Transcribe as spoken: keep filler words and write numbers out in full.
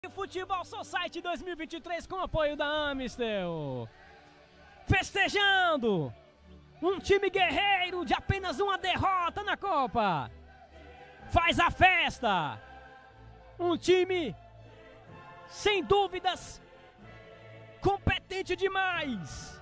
Futebol Society dois mil e vinte e três com apoio da Amistel. Festejando um time guerreiro de apenas uma derrota na Copa. Faz a festa. Um time, sem dúvidas, competente demais.